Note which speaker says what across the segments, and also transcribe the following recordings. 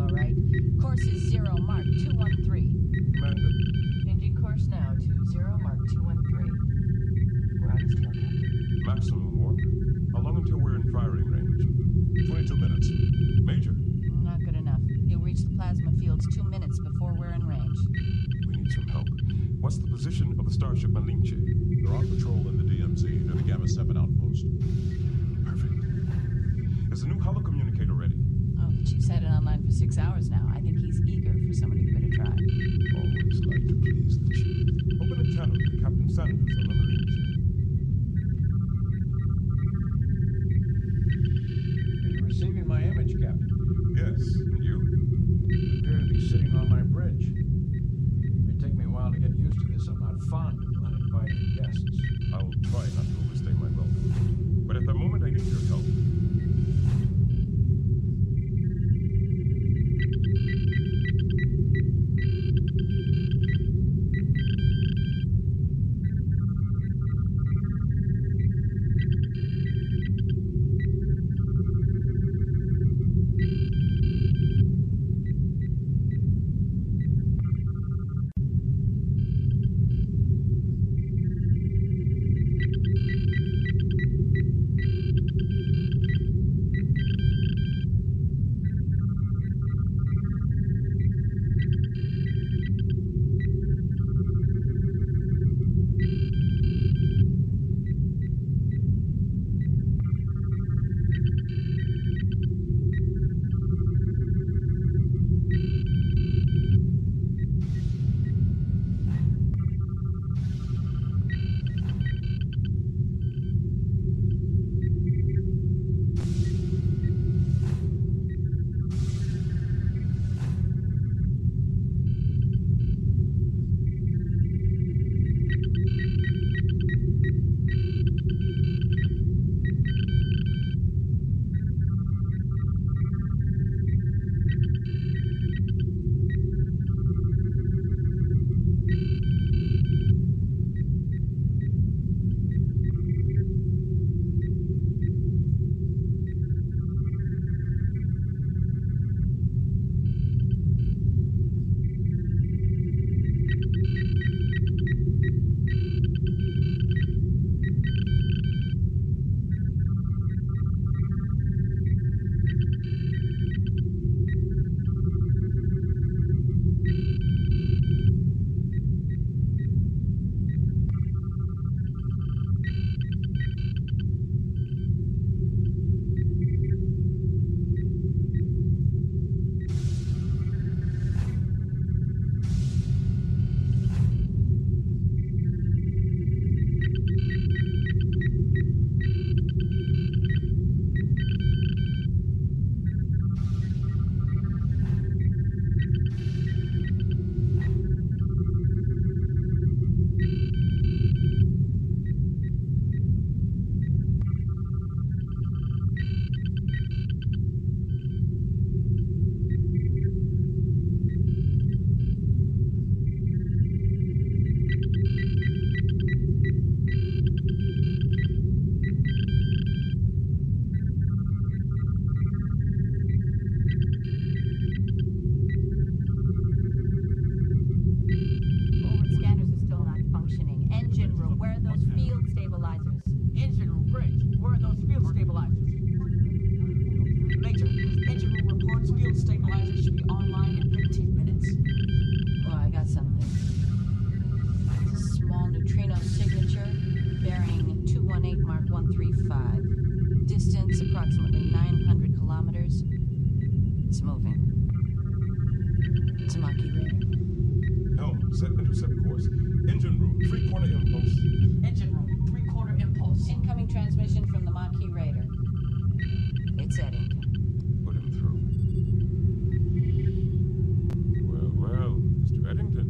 Speaker 1: all right. Course is 0, mark 213.
Speaker 2: Commander.
Speaker 1: Changing course now to 0, mark 213. We're out of steel, Captain.
Speaker 2: Maximum warp. How long until we're in firing range?
Speaker 3: 22 minutes.
Speaker 2: Major.
Speaker 1: Not good enough. You'll reach the plasma fields 2 minutes before we're in range.
Speaker 2: We need some help. What's the position of the starship Malinche?
Speaker 3: They're on patrol in the DMZ near the Gamma 7 outpost.
Speaker 2: Perfect. Is the new holocommunicator ready?
Speaker 1: Oh, the chief's had it online for 6 hours now. I think he's eager for someone to give it a try.
Speaker 2: Always like to please the chief. Open a channel to Captain Sanders on the Malinche.
Speaker 4: Are you receiving my image, Captain?
Speaker 2: Yes, and you?
Speaker 4: You appear to be sitting on my bridge. It may take me a while to get used to this. I'm not fond of uninvited guests.
Speaker 2: I'll try not to overstay my welcome. But at the moment, I need your help. Set intercept course. Engine room, 3/4 impulse.
Speaker 1: Engine room, 3/4 impulse. Incoming transmission from the Maquis Raider. It's Eddington.
Speaker 2: Put him through. Well, Mr. Eddington.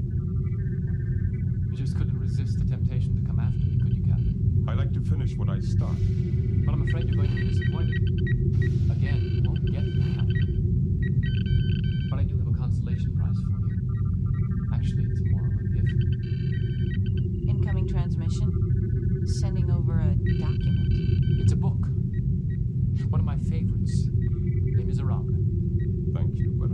Speaker 5: You just couldn't resist the temptation to come after me, could you, Captain?
Speaker 2: I like to finish what I start.
Speaker 5: But I'm afraid you're going to be disappointed. Again, you won't get me, Captain. But I do have a consolation prize for you. Actually, it's more of a gift.
Speaker 1: Incoming transmission. Sending over a document.
Speaker 5: It's a book. One of my favorites. Les Miserables.
Speaker 2: Thank you, but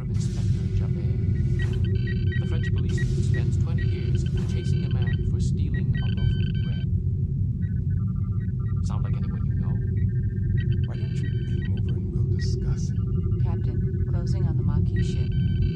Speaker 5: of Inspector Javert. The French policeman spends 20 years chasing a man for stealing a loaf of bread. Sound like anyone you know?
Speaker 2: Why don't you beam over and we'll discuss it?
Speaker 1: Captain, closing on the Maquis ship.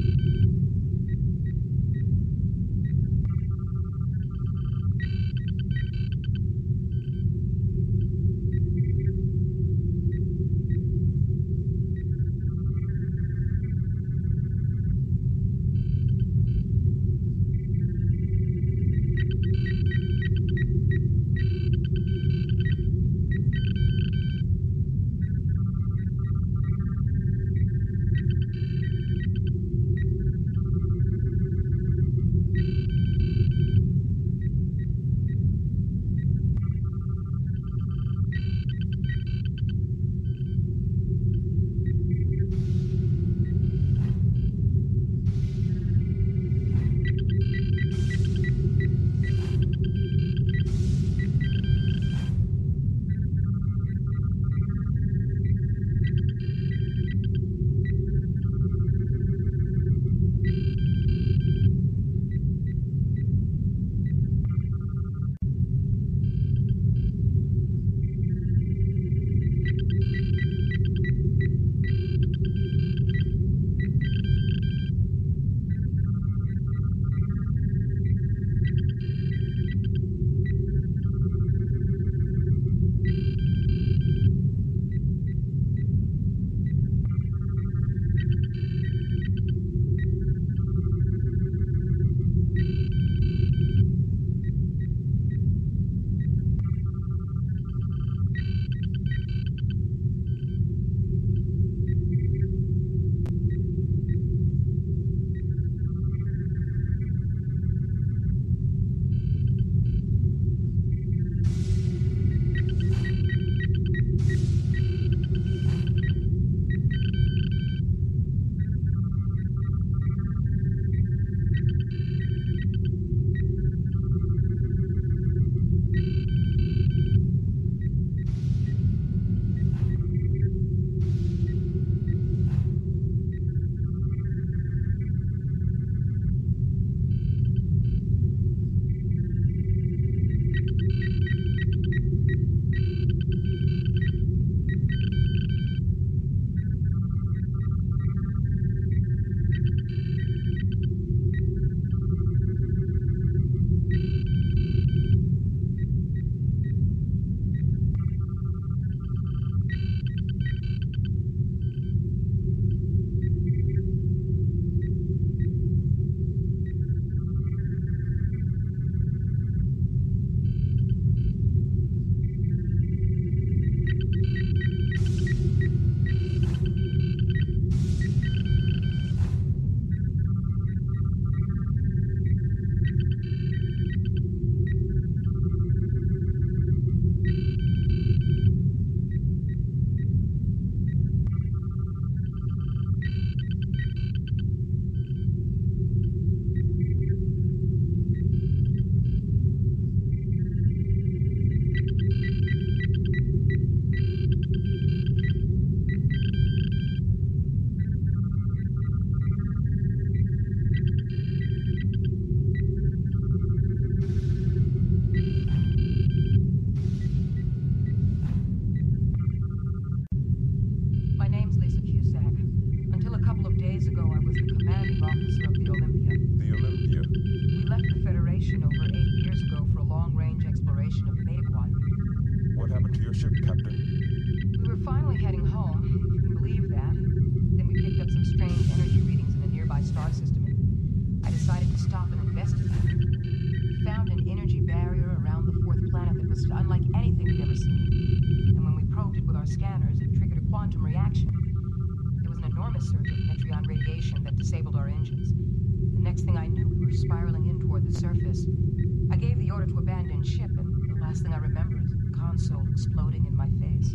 Speaker 1: Exploding in my face.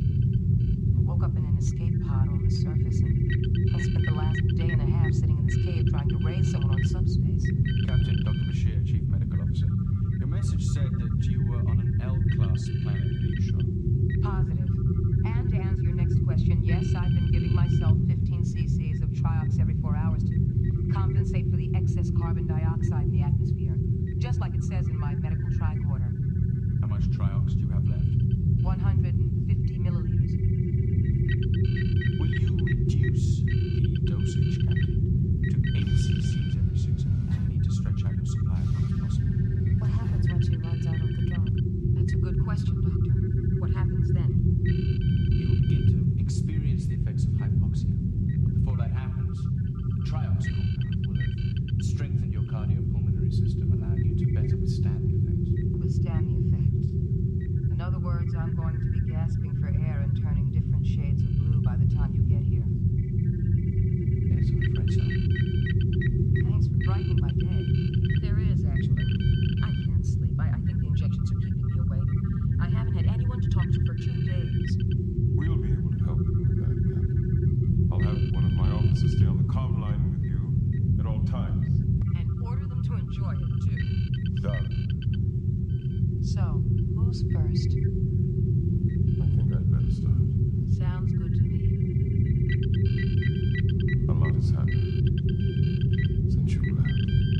Speaker 1: I woke up in an escape pod on the surface, and I spent the last day and a half sitting in this cave trying to raise someone on subspace.
Speaker 6: Captain, Dr. Bashir, Chief Medical Officer. Your message said that you were on an L-class planet. Are you sure?
Speaker 1: Positive. And to answer your next question, yes, I've been giving myself 15 cc's of Triox every 4 hours to compensate for the excess carbon dioxide in the atmosphere, just like it says in my medical tricorder.
Speaker 6: How much triox do you have left?
Speaker 1: 150 milliliters.
Speaker 6: Will you reduce the dosage, Captain, to 8 cc's every 6 hours? You need to stretch out your supply as much as possible.
Speaker 1: What happens when she runs out of the drug? That's a good question, Doctor. What happens then?
Speaker 6: You will begin to experience the effects of hypoxia. But before that happens, the triox compound will have strengthened your cardiopulmonary system, allowing you to better withstand the effects.
Speaker 1: Withstand the effects. In other words, I'm going to be gasping for air and turning different shades of blue by the time you get here.
Speaker 6: Yes, I'm afraid so.
Speaker 1: Thanks for brightening my day. There is, actually. I can't sleep. I think the injections are keeping me awake. I haven't had anyone to talk to for 2 days.
Speaker 2: We'll be able to help you with that, Captain. I'll have one of my officers stay on the comm line with you at all times.
Speaker 1: And order them to enjoy it, too.
Speaker 2: Done.
Speaker 1: So, who's first?
Speaker 2: I think I'd better start.
Speaker 1: Sounds good to me.
Speaker 2: A lot has happened since you left.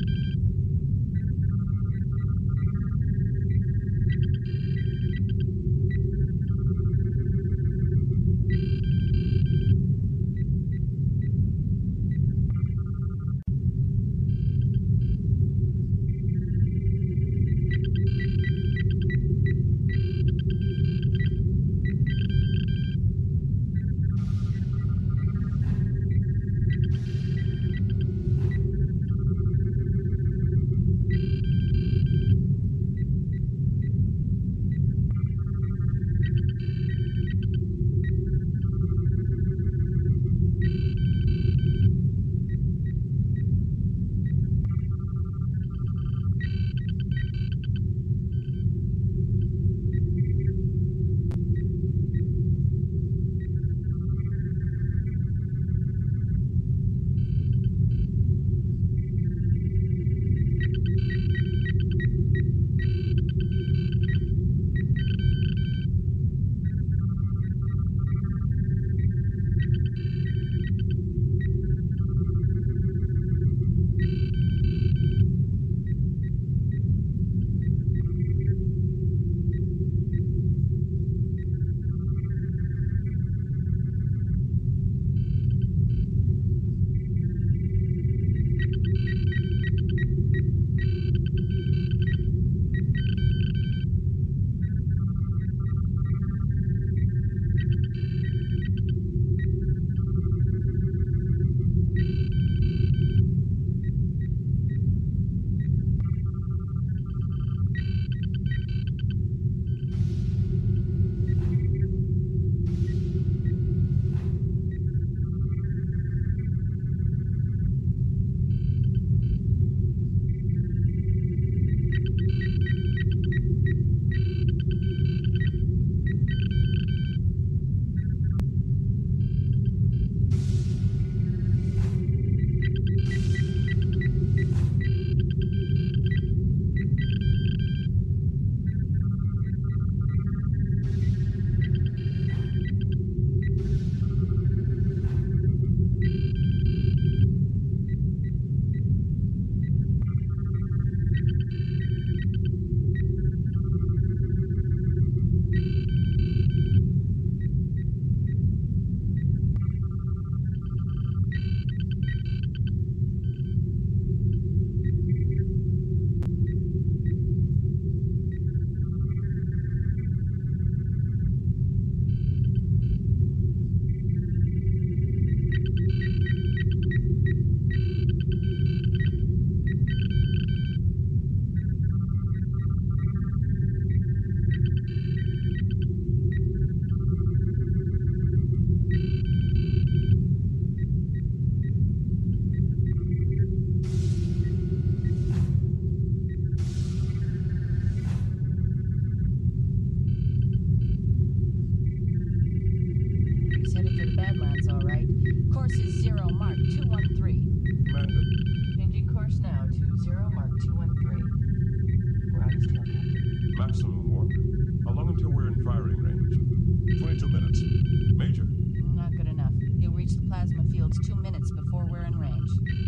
Speaker 2: Maximum warp. How long until we're in firing range?
Speaker 3: 22 minutes. Major.
Speaker 7: Not good enough. You'll reach the plasma fields 2 minutes before we're in range.
Speaker 2: We need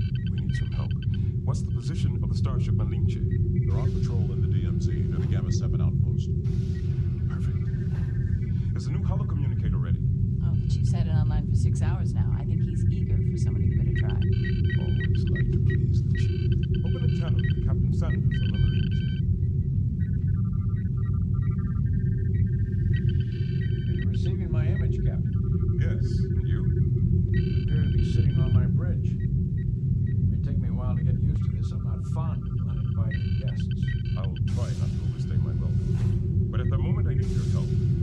Speaker 2: need some help. What's the position of the starship Malinche?
Speaker 3: They're on patrol in the DMZ near the Gamma 7 outpost.
Speaker 2: Perfect. Is the new holocommunicator ready?
Speaker 1: Oh, the chief's had it online for 6 hours now. I think he's eager for someone to give it a try.
Speaker 2: Always like to please the chief. Open a channel to Captain Sanders on the Malinche.
Speaker 4: Are you receiving my image, Captain?
Speaker 2: Yes, and you?
Speaker 4: You appear to be sitting on my bridge. It may take me a while to get used to this. I'm not fond of uninvited guests.
Speaker 2: I'll try not to overstay my welcome. But at the moment, I need your help.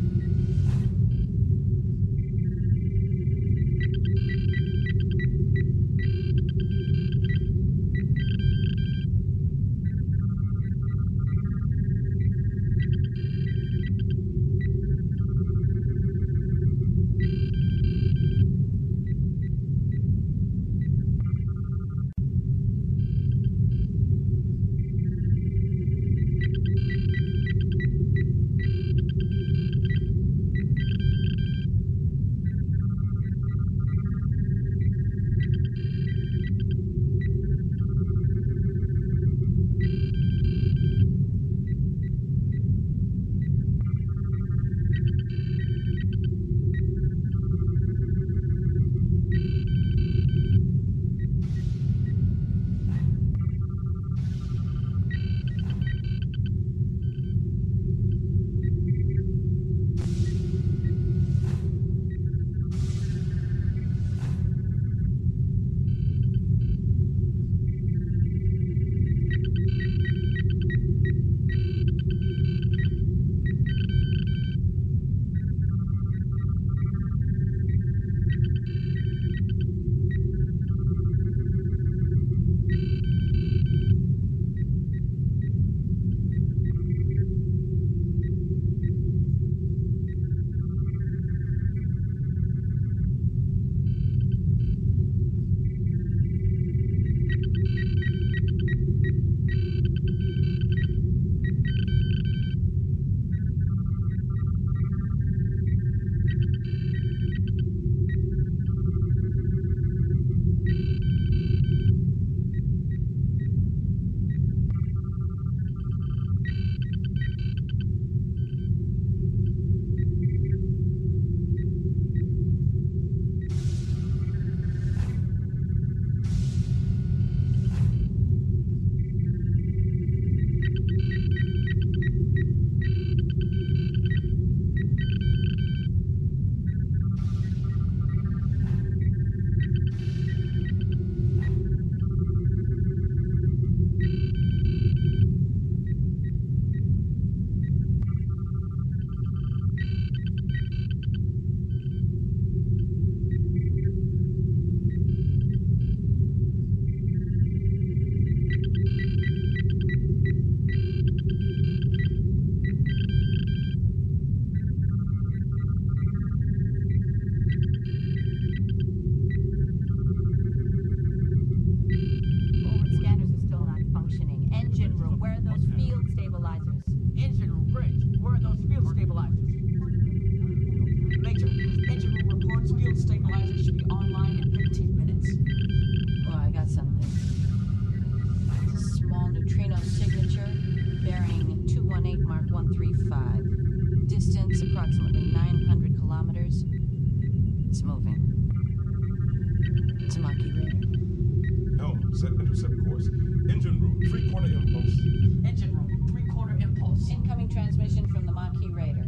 Speaker 2: Set intercept course. Engine room, three-quarter impulse.
Speaker 1: Engine room, three-quarter impulse. Incoming transmission from the Maquis Raider.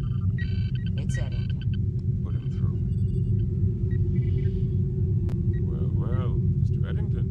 Speaker 1: It's Eddington.
Speaker 2: Put him through. Well, Mr. Eddington.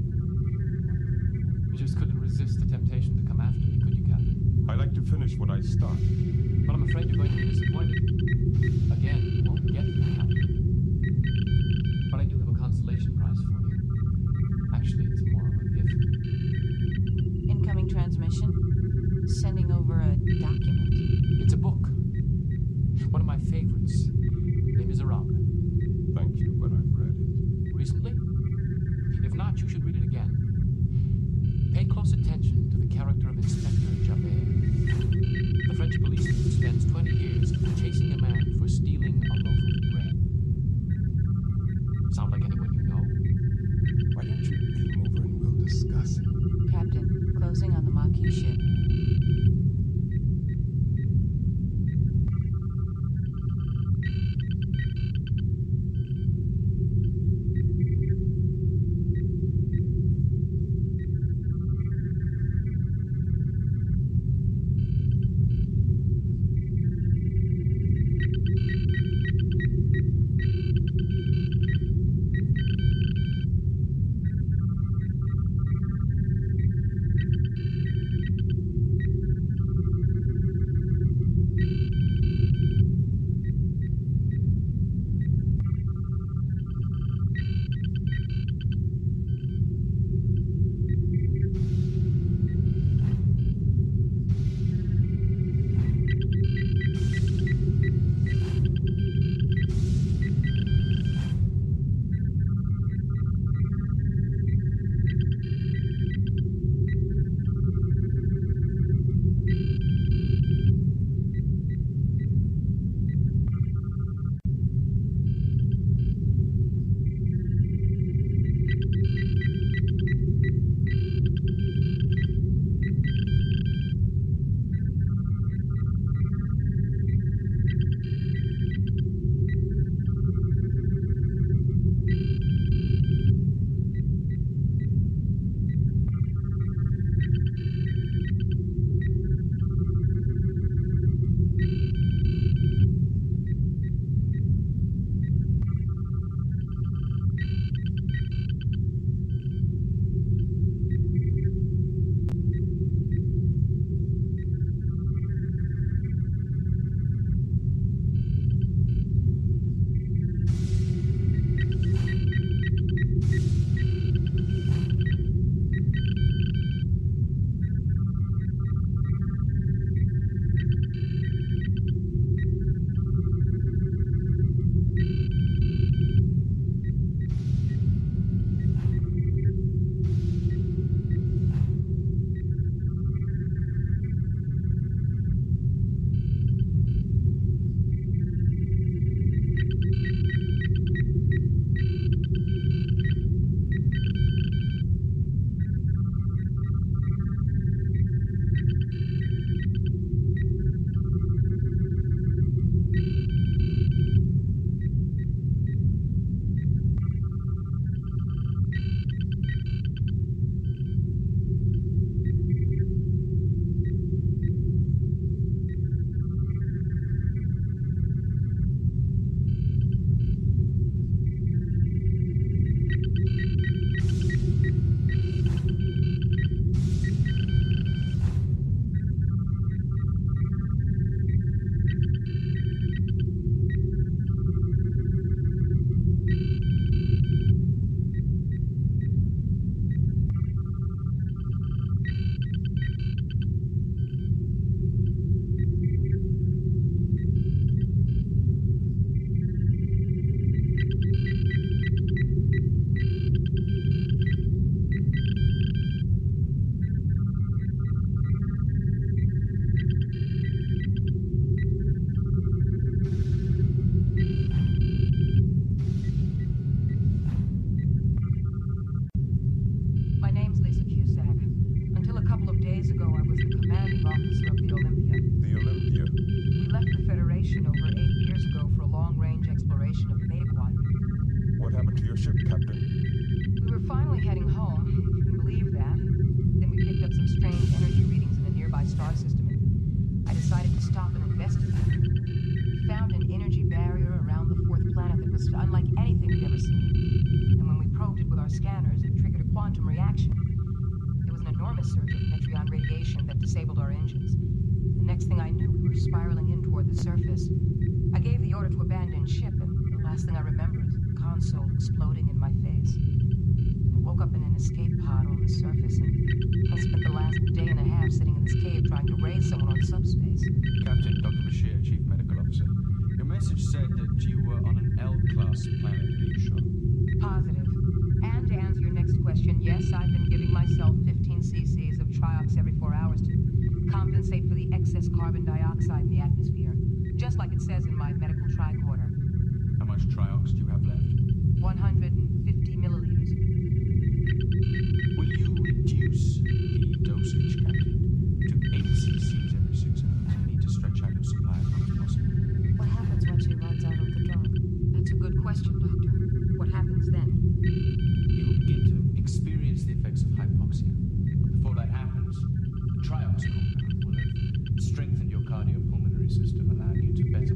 Speaker 5: You just couldn't resist the temptation to come after me, could you, Captain?
Speaker 2: I like to finish what I start.
Speaker 5: But I'm afraid you're going to be disappointed. Again, you won't get the Captain. But I do have a consolation prize for you. Actually, it's more of a gift.
Speaker 1: Incoming transmission. Sending over a document.
Speaker 5: It's a book. One of my favorites. Les Miserables.
Speaker 2: Thank you, but I've read it.
Speaker 5: Recently? If not, you should read it again. Pay close attention to the character of Inspector Javert. The French policeman who spends 20 years chasing a man for stealing a loaf of bread. Sound like anyone you know?
Speaker 2: Why don't you beam over and
Speaker 1: closing on the Maquis ship. Exploding in my face. I woke up in an escape pod on the surface and I spent the last day and a half sitting in this cave trying to raise someone on subspace.
Speaker 6: Captain Dr. Bashir, Chief Medical Officer. Your message said that you were on an L-class planet. Are you sure?
Speaker 1: Positive. And to answer your next question, yes, I've been giving myself 15 cc's of triox every 4 hours to compensate for the excess carbon dioxide in the atmosphere. Just like it says in my medical tricorder.
Speaker 6: How much triox do you have left?
Speaker 1: 150 milliliters.
Speaker 6: Will you reduce the dosage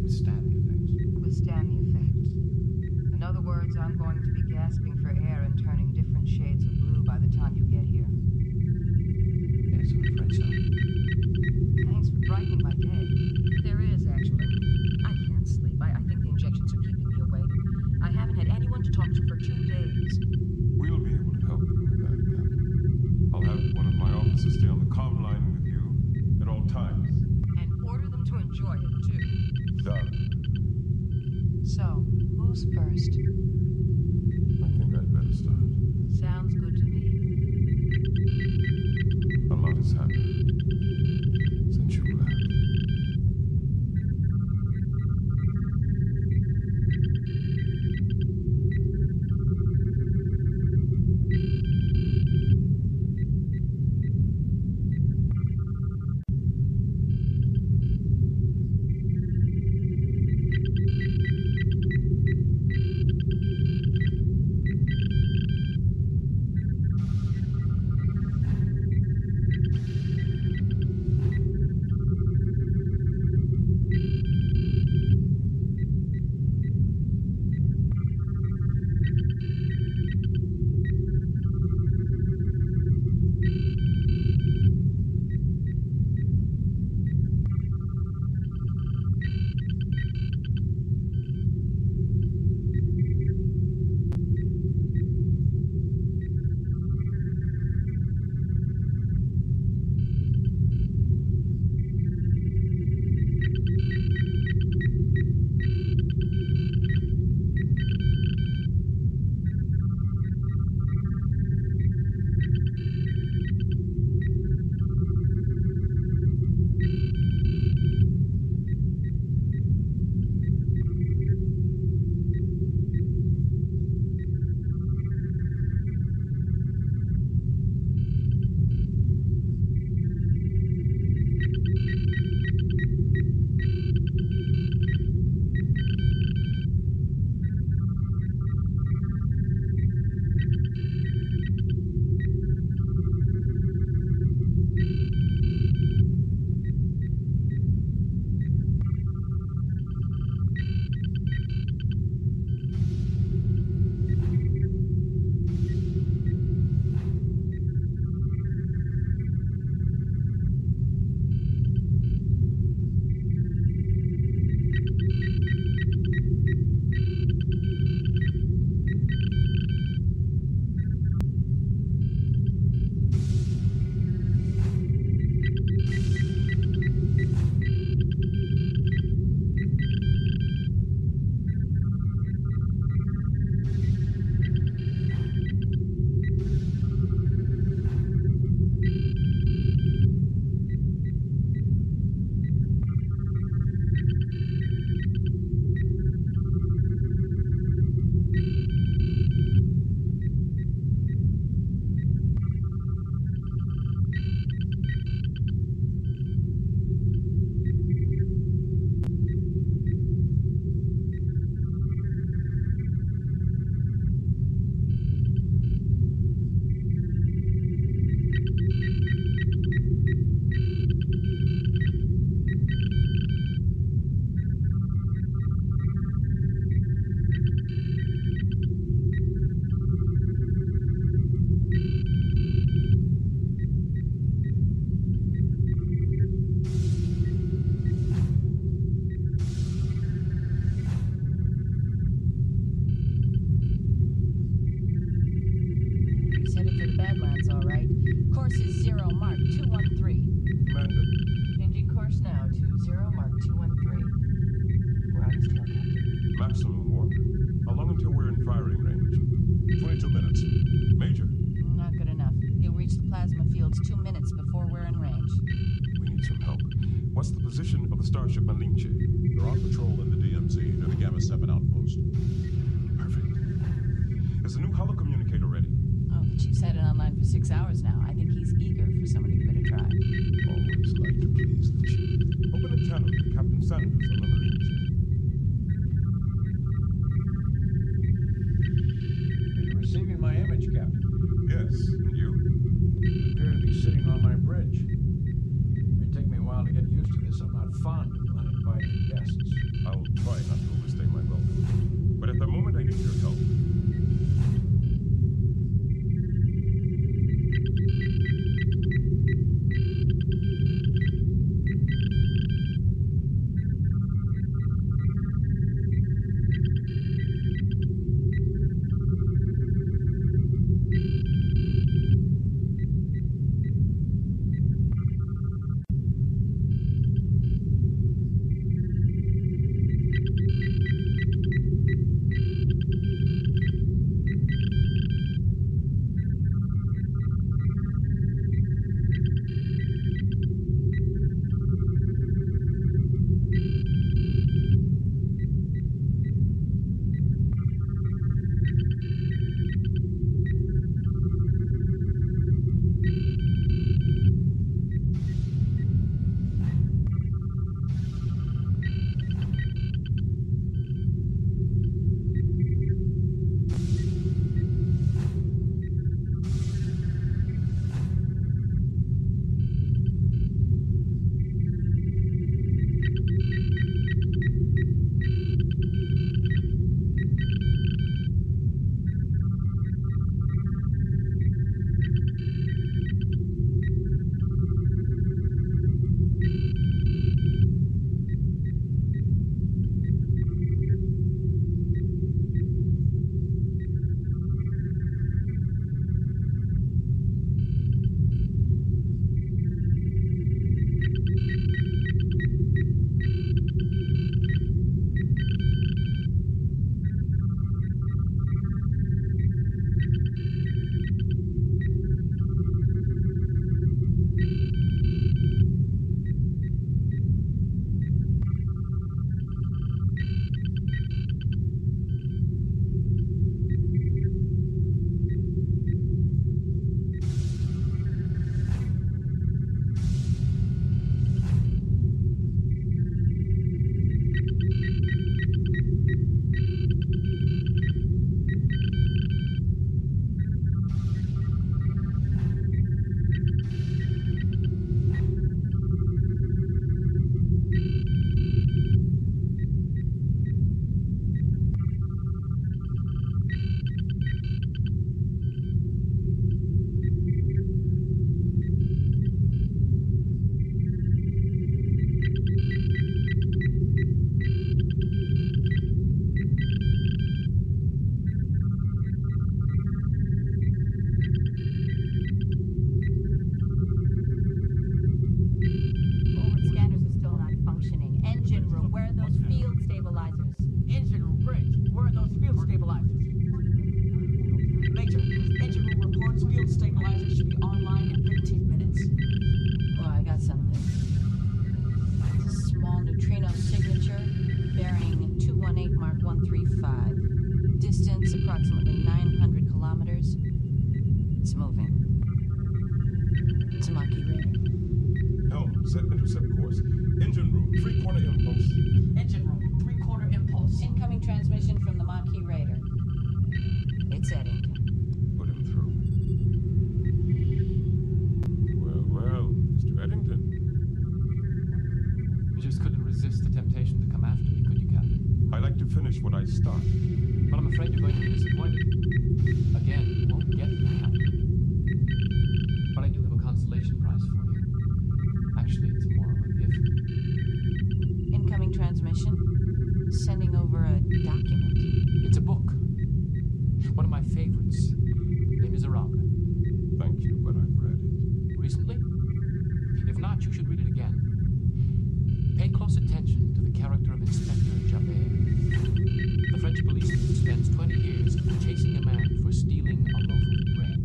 Speaker 6: withstand the effects.
Speaker 1: Withstand the effects. In other words, I'm going to be gasping for air and turning different shades of blue by the time you get here.
Speaker 6: Yes, I'm afraid so.
Speaker 1: Thanks for brightening my day. There is, actually. I can't sleep. I think the injections are keeping me awake. I haven't had anyone to talk to for 2 days.
Speaker 2: We'll be able to help you with that, Captain. I'll have one of my officers stay on the comm line with you at all times.
Speaker 1: And order them to enjoy it, too.
Speaker 2: Done.
Speaker 1: So, who's first?
Speaker 2: I think I'd better start.
Speaker 1: Sounds good to me.
Speaker 2: A lot has happened since you left. Maximum warp. How long until we're in firing range?
Speaker 3: 22 minutes.
Speaker 2: Major,
Speaker 7: Not good enough. You'll reach the plasma fields 2 minutes before we're in range.
Speaker 2: we need some help. What's the position of the starship Malinche?
Speaker 3: They're on patrol in the DMZ near the Gamma 7 outpost.
Speaker 2: Perfect. Is the new holocommunicator ready?
Speaker 7: Oh, the chief's had it online for 6 hours now. I think he's eager for someone to give it a try.
Speaker 2: Always like to please the chief. Open a channel to Captain Sanders on the Malinche.
Speaker 4: Are you receiving my image, Captain?
Speaker 2: Yes, and you?
Speaker 4: You appear to be sitting on my bridge. It may take me a while to get used to this. I'm not fond of uninvited guests.
Speaker 2: I'll
Speaker 8: those field stabilizers?
Speaker 9: Engine room bridge. Where are those field stabilizers?
Speaker 10: Major, engine room reports field stabilizers should be online in 15 minutes.
Speaker 7: Well, I got something. It's a small neutrino signature bearing 218 Mark 135. Distance approximately 900 kilometers. It's moving. It's a Maquis radar.
Speaker 2: Helm, set intercept course. Engine room, 3/4 impulse.
Speaker 10: Engine room, 3/4 impulse.
Speaker 7: Incoming transmission from the Maquis radar. It's Eddington.
Speaker 2: Put him through. Well, Mr. Eddington.
Speaker 5: You just couldn't resist the temptation to come after me, could you, Captain?
Speaker 2: I like to finish what I start.
Speaker 5: But I'm afraid you're going to be disappointed. Again, you won't get me, Captain. But I do have a consolation prize for you. Actually, it's more of a gift.
Speaker 7: Incoming transmission. Sending over a document.
Speaker 5: It's a book. One of my favorites. Les Miserables.
Speaker 2: Thank you, but I've read it.
Speaker 5: Recently? If not, you should read it again. Pay close attention to the character of Inspector Javert. The French policeman who spends 20 years chasing a man for stealing a loaf of bread.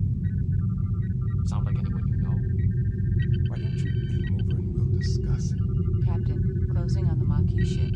Speaker 5: Sound like anyone you know?
Speaker 2: Why don't you beam over and we'll discuss it?
Speaker 7: Captain, closing on the Maquis ship.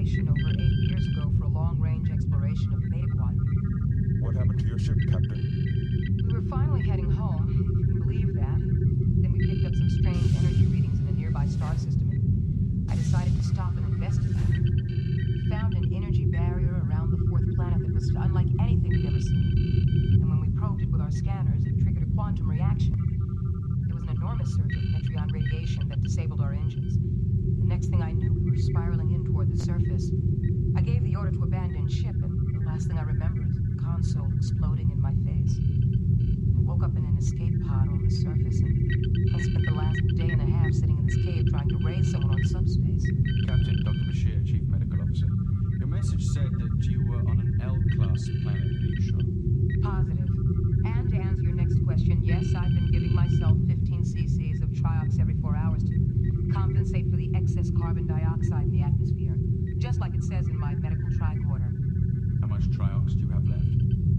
Speaker 1: operation over 8 years ago for a long-range exploration of the Beta Quadrant.
Speaker 2: What happened to your ship, Captain?
Speaker 1: We were finally heading home, if you can believe that. Then we picked up some strange energy readings in a nearby star system, and I decided to stop and investigate. We found an energy barrier around the fourth planet that was unlike anything we'd ever seen. And when we probed it with our scanners, it triggered a quantum reaction. There was an enormous surge of metrion radiation that disabled our engines. The next thing I knew, we were spiraling in toward the surface. I gave the order to abandon ship, and the last thing I remember is the console exploding in my face. I woke up in an escape pod on the surface, and I spent the last day and a half sitting in this cave trying to raise someone on subspace.
Speaker 6: Captain Dr. Bashir, Chief Medical Officer. Your message said that you were on an L-class planet. Are you sure?
Speaker 1: Positive. And to answer your next question, yes, I've been giving myself 15 cc's of triox every 4 hours to compensate for the excess carbon dioxide in the atmosphere, just like it says in my medical tricorder.
Speaker 6: How much triox do you have left?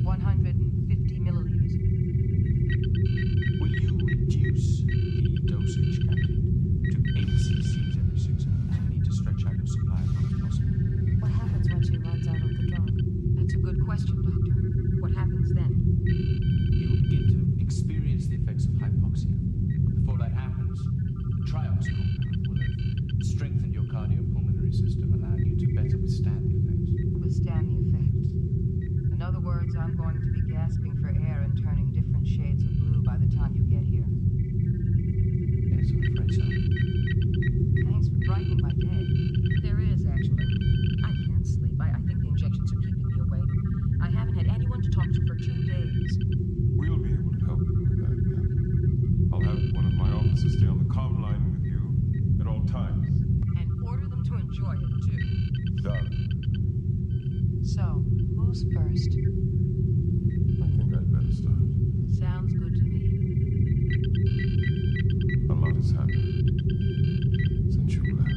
Speaker 1: 150 milliliters.
Speaker 6: Will you reduce the dosage, Captain, to 8 cc's every 6 hours? You need to stretch out your supply as much as possible.
Speaker 7: What happens when she runs out of the drug?
Speaker 1: That's a good question, Doctor. What happens then?
Speaker 6: You will begin to experience the effects of hypoxia. But before that happens, the triox compound will have strengthened your cardiopulmonary system, allowing you to better withstand the effects.
Speaker 1: Withstand the effects. In other words, I'm going to be gasping for air and turning different shades of blue by the time you get here.
Speaker 6: Yes, I'm afraid so.
Speaker 1: Thanks for brightening my day. There is, actually. I can't sleep. I think the injections are keeping me awake. I haven't had anyone to talk to for 2 days.
Speaker 2: We'll be able to help you with that, Captain. I'll have one of my officers stay on the comm line with you at all times.
Speaker 1: And order them to enjoy it, too.
Speaker 2: Done.
Speaker 1: So, who's first?
Speaker 2: I think I'd better start.
Speaker 1: Sounds good to me.
Speaker 2: A lot has happened since you left.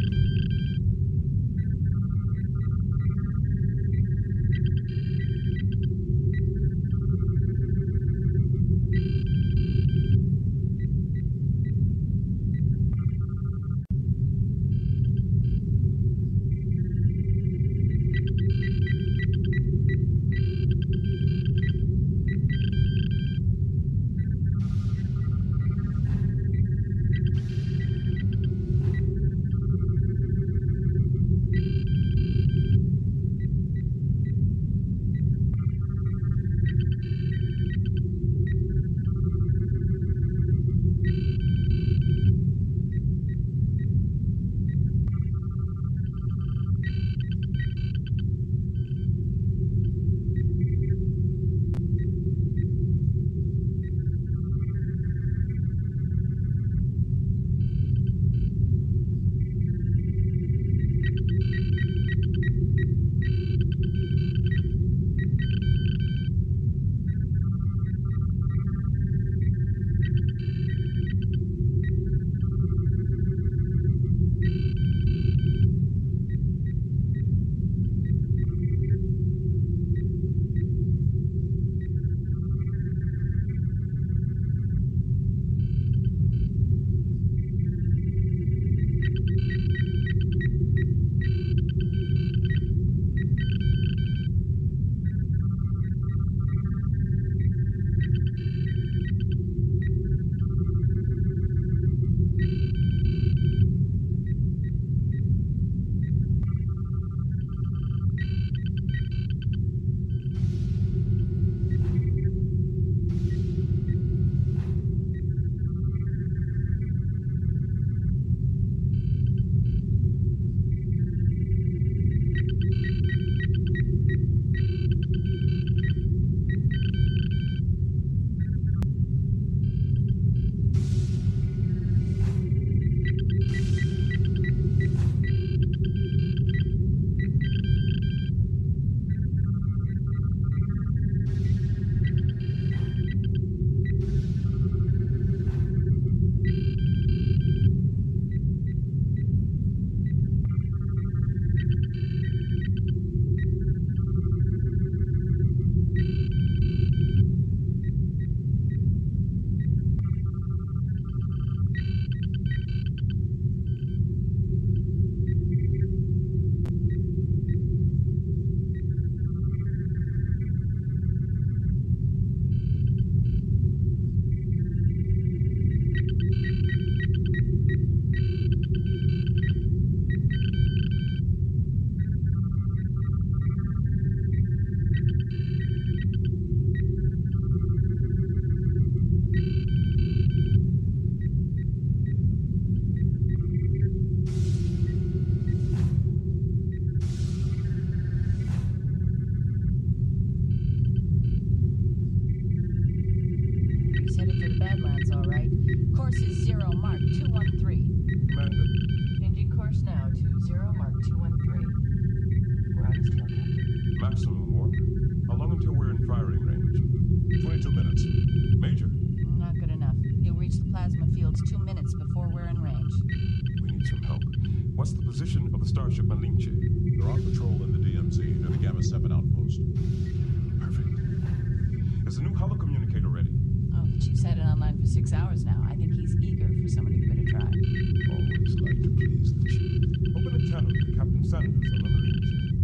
Speaker 3: in 2 minutes.
Speaker 2: Major,
Speaker 7: Not good enough. He'll reach the plasma fields 2 minutes before we're in range.
Speaker 2: we need some help. What's the position of the starship Malinche?
Speaker 3: They're on patrol in the DMZ near the Gamma 7 outpost.
Speaker 2: Perfect. Is the new holocommunicator ready?
Speaker 7: Oh, the chief's had it online for 6 hours now. I think he's eager for somebody to give it a try.
Speaker 2: Always like to please the chief. Open a channel to Captain Sanders on the Malinche.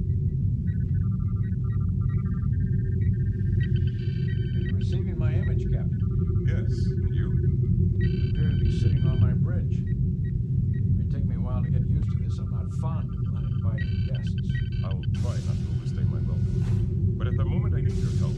Speaker 4: Are you receiving my image, Captain?
Speaker 2: Yes, and you?
Speaker 4: You appear to be sitting on my bridge. May take me a while to get used to this. I'm not fond of uninvited guests.
Speaker 2: I'll try not to overstay my welcome. But at the moment, I need your help.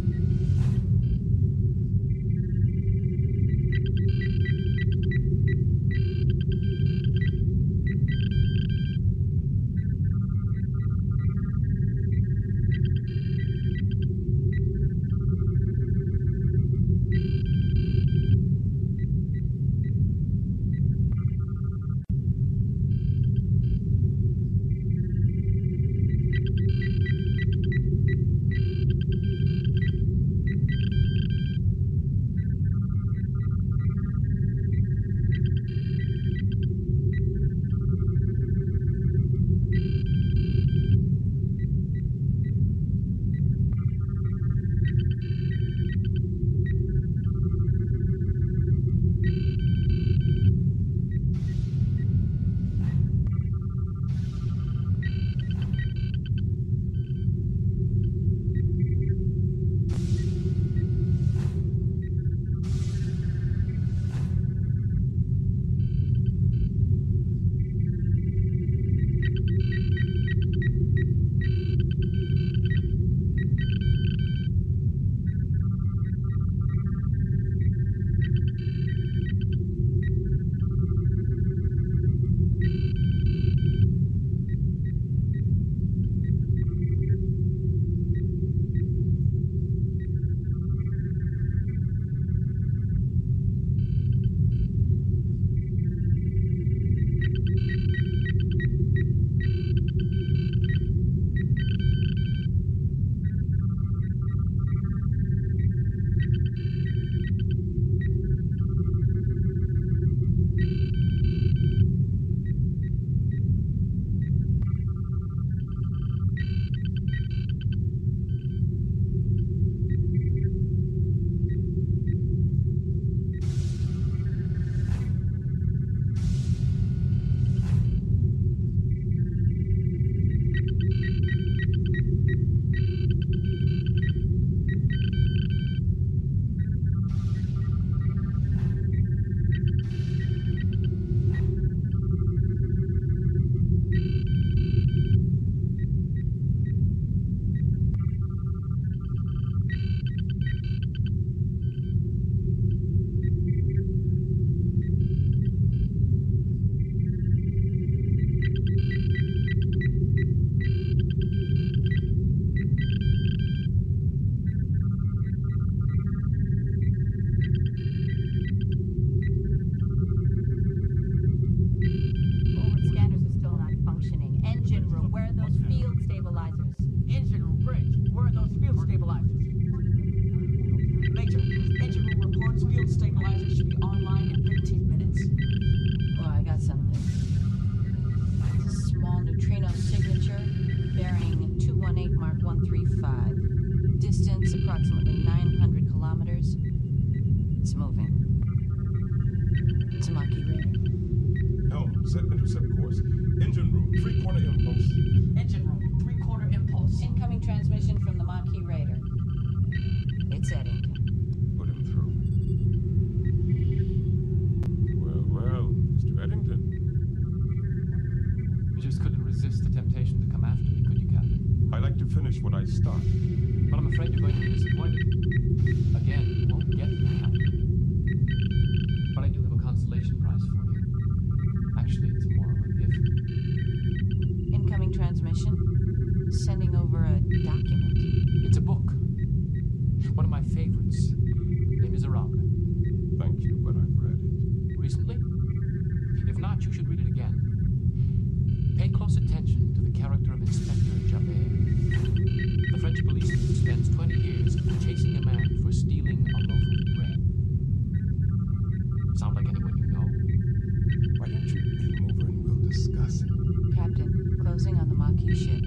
Speaker 2: Set intercept course. Engine room, 3/4 impulse.
Speaker 10: Engine room, 3/4 impulse.
Speaker 7: Incoming transmission from the Maquis Raider. It's Eddington.
Speaker 2: Put him through. Well, Mr. Eddington.
Speaker 5: You just couldn't resist the temptation to come after me, could you, Captain?
Speaker 2: I like to finish what I start.
Speaker 5: But I'm afraid you're going to be disappointed. Again, you won't get me, Captain. But I do have a consolation prize for you. Actually, it's more of a gift.
Speaker 7: Incoming transmission. Sending over a document.
Speaker 5: It's a book. One of my favorites. Les Miserables.
Speaker 2: Thank you, but I've read it.
Speaker 5: Recently? If not, you should read it again. Pay close attention to the character of Inspector Javert. The French French policeman spends 20 years chasing a man for stealing a loaf of bread. Sound like anyone you know?
Speaker 2: Why don't you beam over and we'll discuss it?
Speaker 7: Captain, closing on the Maquis ship.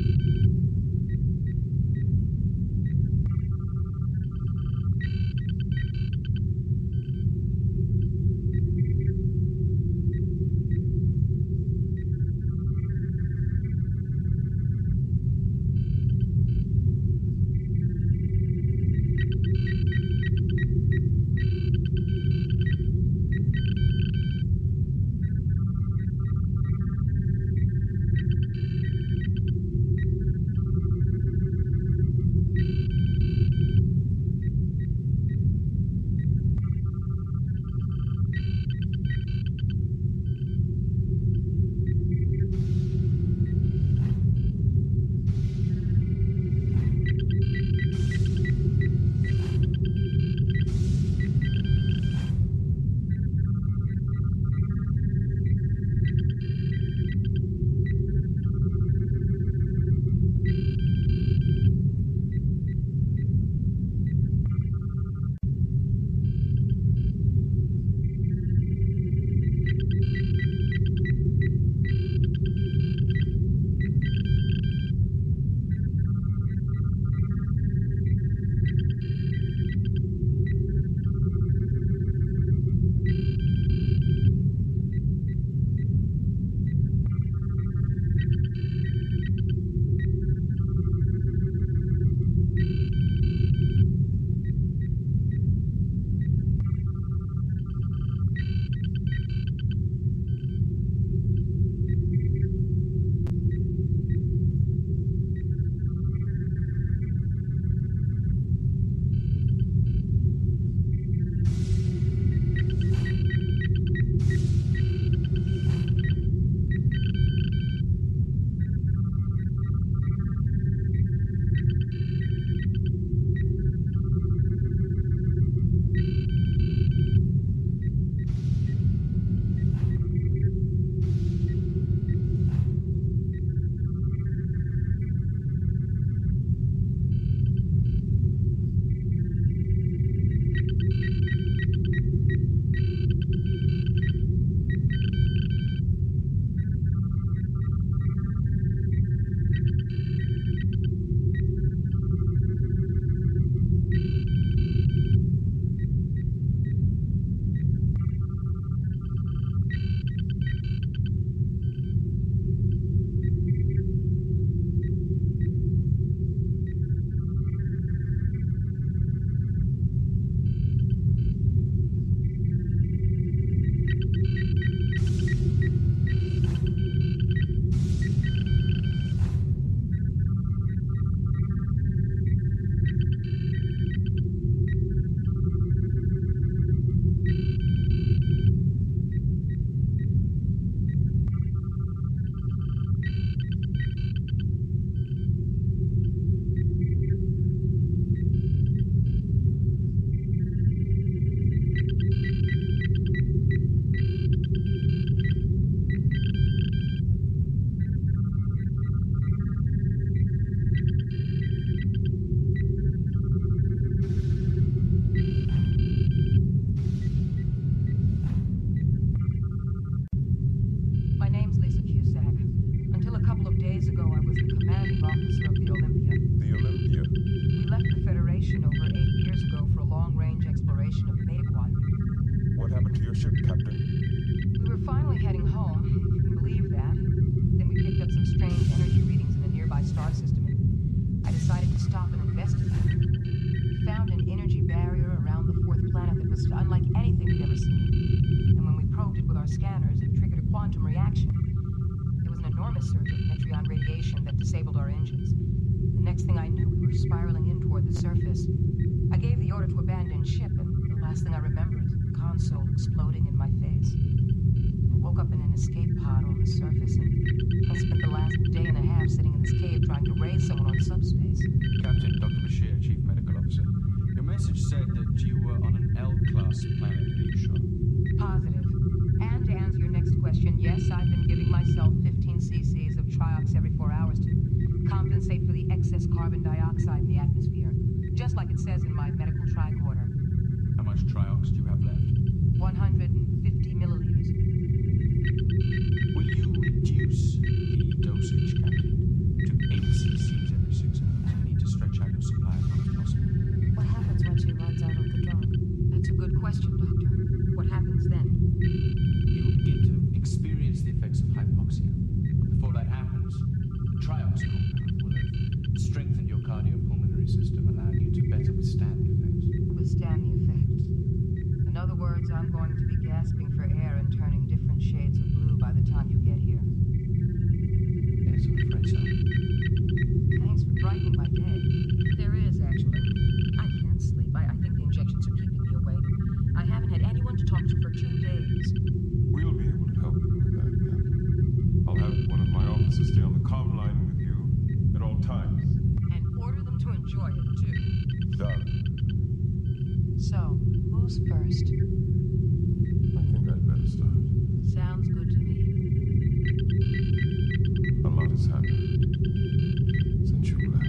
Speaker 7: Exploding in my face. I woke up in an escape pod on the surface, and I spent the last day and a half sitting in this cave trying to raise someone on subspace.
Speaker 6: Captain, Dr. Bashir, Chief Medical Officer. Your message said that you were on an L-class planet. Are you sure?
Speaker 1: Positive. And to answer your next question, yes, I've been giving myself 15 cc's of triox every 4 hours to compensate for the excess carbon dioxide in the atmosphere, just like it says in my medical tricorder.
Speaker 6: How much triox do you have left?
Speaker 1: 150 milliliters.
Speaker 6: Will you reduce the dosage, Captain, to 8 cc's every 6 hours? I need to stretch out your supply as much as possible.
Speaker 7: What happens when she runs out of the drug?
Speaker 1: That's a good question, Doctor. What happens then?
Speaker 6: You will begin to experience the effects of hypoxia. But before that happens, the triox compound will have strengthened your cardiopulmonary system, allowing you to better withstand the effects.
Speaker 1: Withstand the effects. In other words, I'm going to be gasping for air and turning different shades of blue by the time you get here.
Speaker 6: Yes, I'm afraid so.
Speaker 1: Thanks for brightening my day. There is, actually. I can't sleep. I think the injections are keeping me awake. I haven't had anyone to talk to for 2 days.
Speaker 2: We'll be able to help you with that, Captain. I'll have one of my officers stay on the comm line with you at all times.
Speaker 1: And order them to enjoy it, too.
Speaker 2: Done.
Speaker 1: So, who's first?
Speaker 2: I think I'd better start.
Speaker 1: Sounds good to me.
Speaker 2: A lot has happened since you left.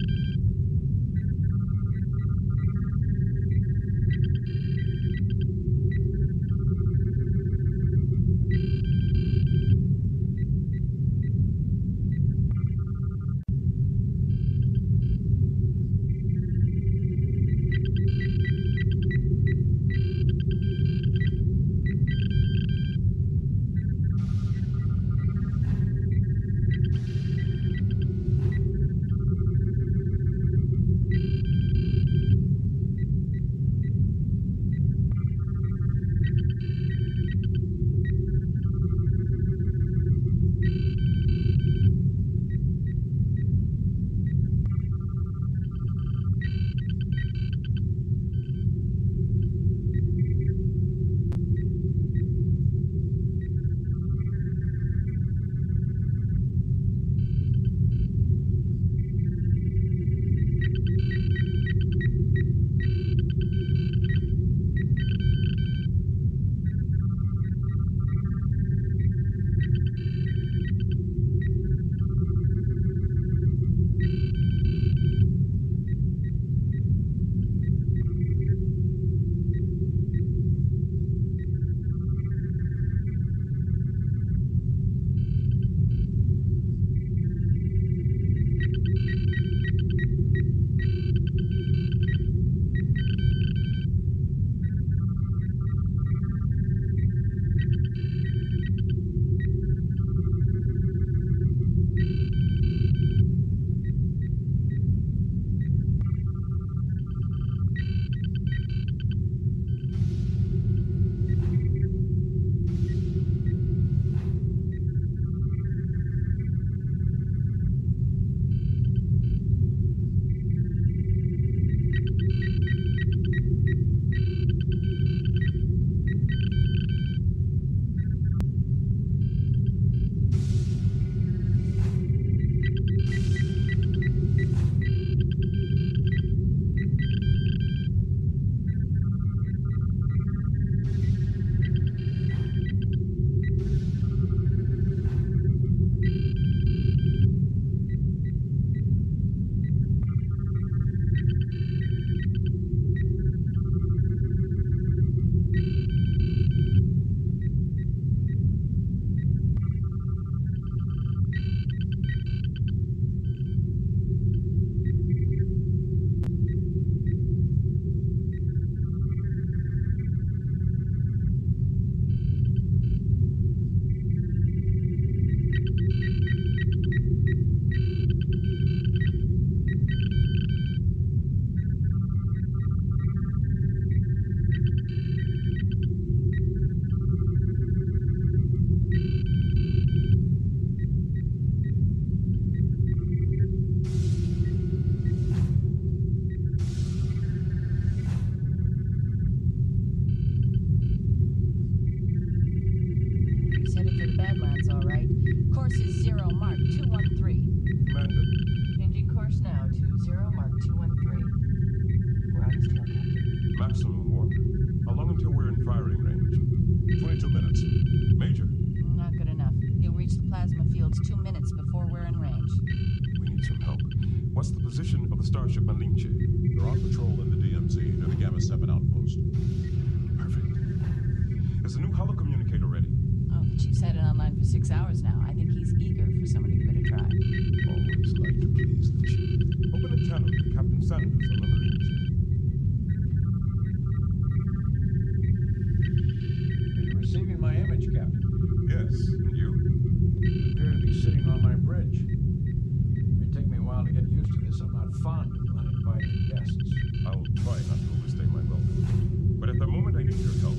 Speaker 2: Maximum warp. How long until we're in firing range?
Speaker 3: 22 minutes.
Speaker 10: Not good enough. You'll reach the plasma fields 2 minutes before we're in range.
Speaker 2: We need need some help. What's the position of the starship Malinche?
Speaker 3: They're on patrol in the DMZ near the Gamma 7 outpost.
Speaker 2: Perfect. Is the new holocommunicator ready?
Speaker 7: Oh, the chief's had it online for 6 hours now. I think he's eager for someone to give it a try.
Speaker 2: Always like to please the chief. Open a channel to Captain Sanders on the Malinche.
Speaker 4: Are you receiving my image, Captain?
Speaker 2: Yes, and you?
Speaker 4: You appear to be sitting on my bridge. It may take me a while to get used to this. I'm not fond of uninvited guests.
Speaker 2: I'll try not to overstay my welcome. But at the moment, I need your help.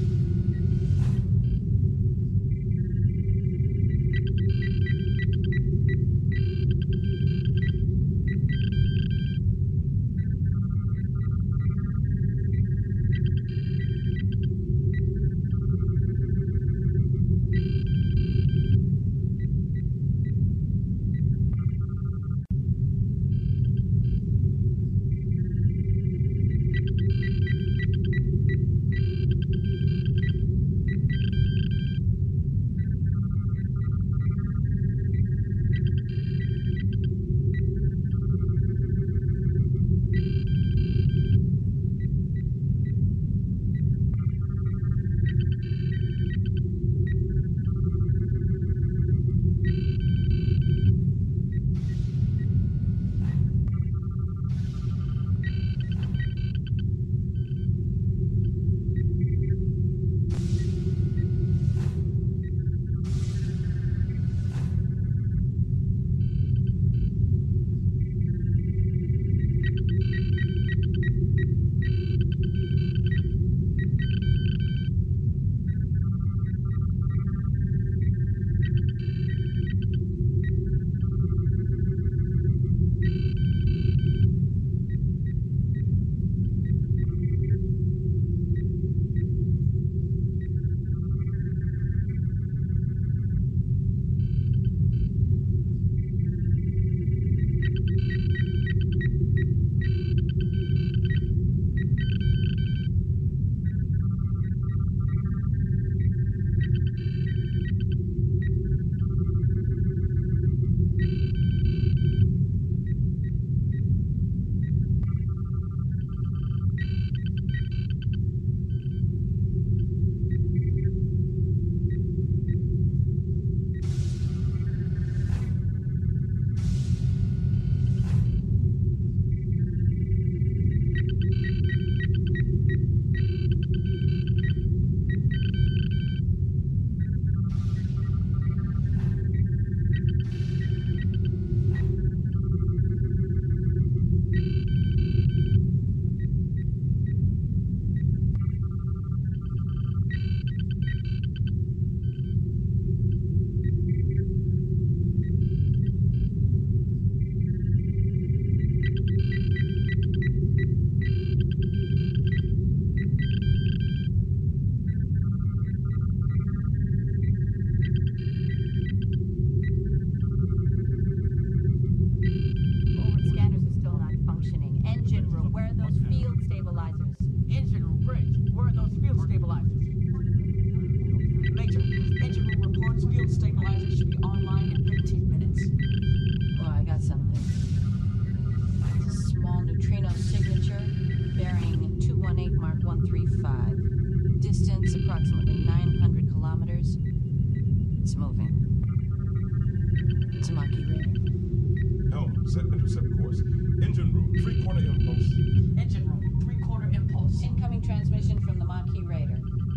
Speaker 2: Set intercept course. Engine room, three-quarter impulse.
Speaker 10: Engine room, three-quarter impulse.
Speaker 7: Incoming transmission from the Maquis Raider.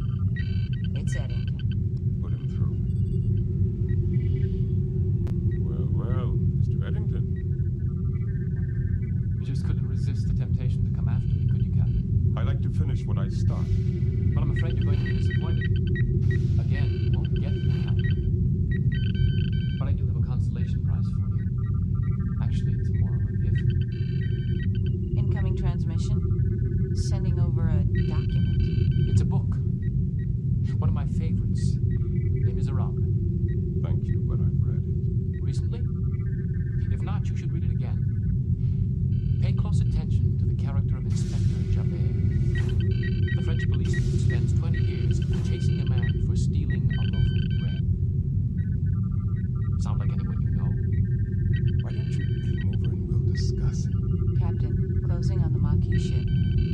Speaker 7: It's Eddington.
Speaker 2: Put him through. Well, Mr. Eddington.
Speaker 5: You just couldn't resist the temptation to come after me, could you, Captain?
Speaker 2: I like to finish what I start.
Speaker 5: But I'm afraid you're going to be disappointed. Again, you won't get me, Captain. But I do have a consolation prize for you. Actually, it's more of a gift.
Speaker 7: Incoming transmission. Sending over a document.
Speaker 5: It's a book. One of my favorites. Les Miserables.
Speaker 2: Thank you, but I've read it.
Speaker 5: Recently? If not, you should read it again. Pay close attention to the character of Inspector Javert. The French policeman spends 20 years chasing a man for stealing a loaf of bread. Sound like anyone you know?
Speaker 2: Why don't you aim over and discuss it.
Speaker 10: Captain, closing on the Maquis ship.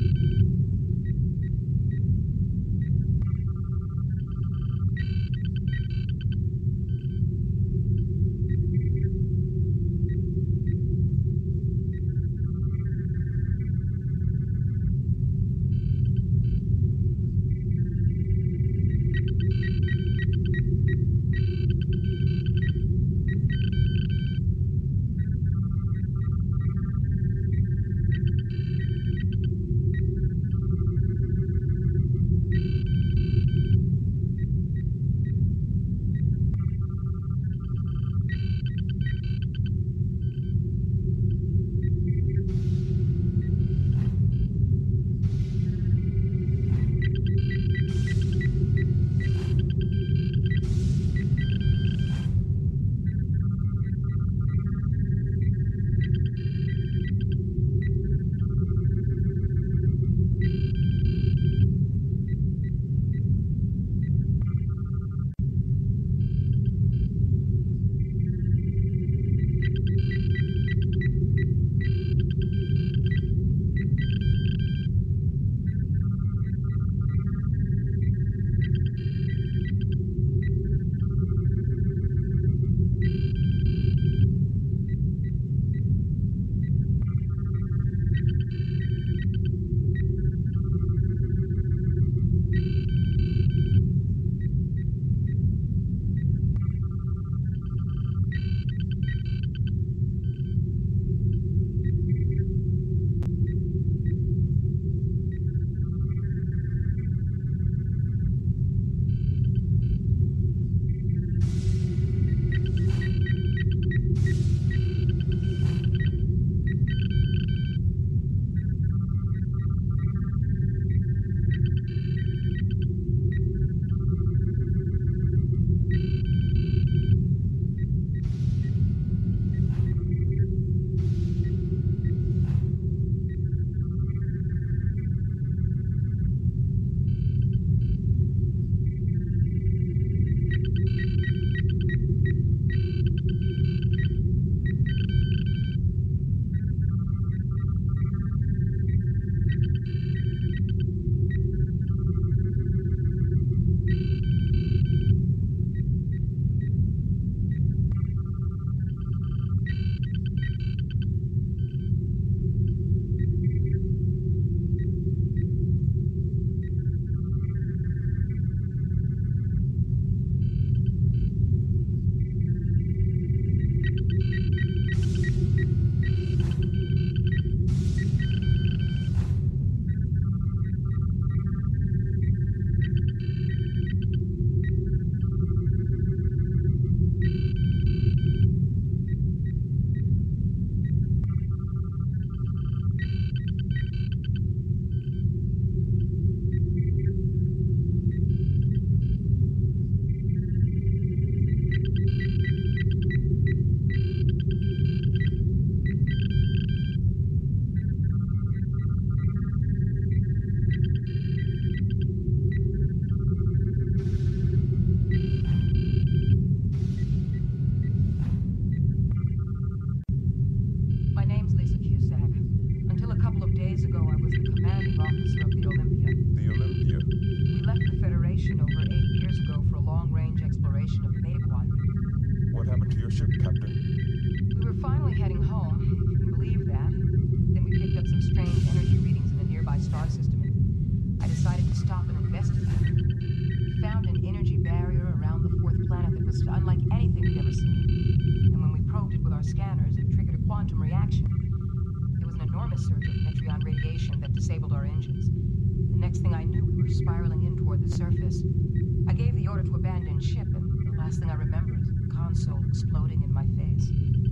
Speaker 10: Exploding in my face.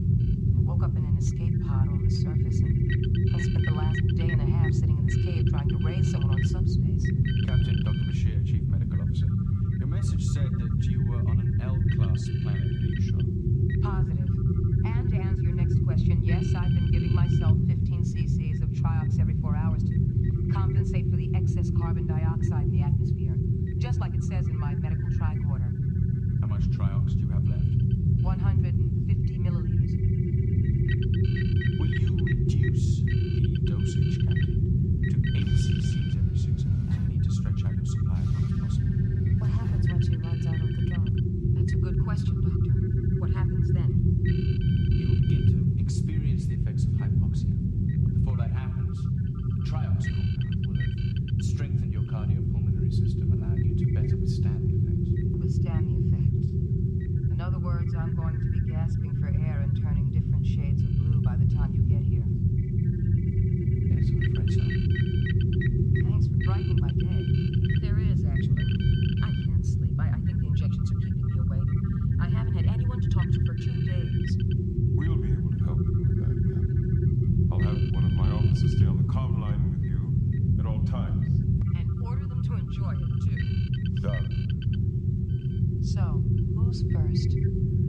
Speaker 10: I woke up in an escape pod on the surface and I spent the last day and a half sitting in this cave trying to raise someone on subspace.
Speaker 6: Captain, Dr. Bashir, Chief Medical Officer. Your message said that you were on an L-class planet. Are you sure?
Speaker 1: Positive. And to answer your next question, yes, I've been giving myself 15 cc's of triox every 4 hours to compensate for the excess carbon dioxide in the atmosphere. Just like it says in my medical tricorder.
Speaker 6: How much triox do you have left?
Speaker 1: 150 milliliters.
Speaker 6: Will you
Speaker 1: odds I'm going to be gasping for air and turning different shades of blue by the time you get here.
Speaker 6: Yes, I'm afraid so.
Speaker 1: Thanks for brightening my day.
Speaker 10: There is, actually. I can't sleep. I think the injections are keeping me awake. I haven't had anyone to talk to for 2 days.
Speaker 2: We'll be able to help you with that, Captain. I'll have one of my officers stay on the comm line with you at all times.
Speaker 1: And order them to enjoy it, too.
Speaker 2: Done.
Speaker 1: So, who's first?